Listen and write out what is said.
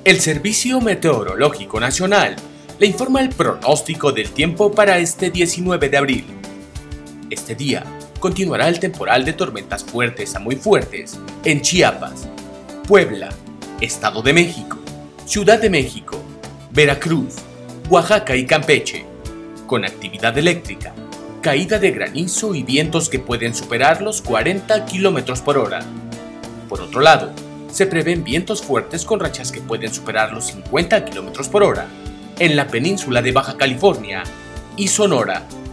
El Servicio Meteorológico Nacional le informa el pronóstico del tiempo para este 19 de abril. Este día continuará el temporal de tormentas fuertes a muy fuertes en Chiapas, Puebla, Estado de México, Ciudad de México, Veracruz, Oaxaca y Campeche, con actividad eléctrica, caída de granizo y vientos que pueden superar los 40 km por hora. Por otro lado, se prevén vientos fuertes con rachas que pueden superar los 50 km por hora en la península de Baja California y Sonora.